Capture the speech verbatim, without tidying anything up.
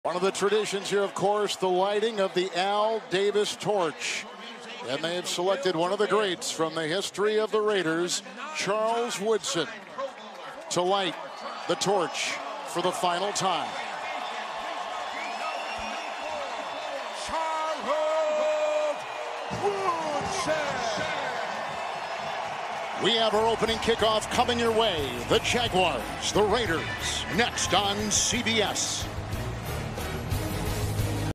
One of the traditions here, of course, the lighting of the Al Davis torch. And they have selected one of the greats from the history of the Raiders, Charles Woodson, to light the torch for the final time. Charles Woodson. We have our opening kickoff coming your way. The Jaguars, the Raiders, next on C B S.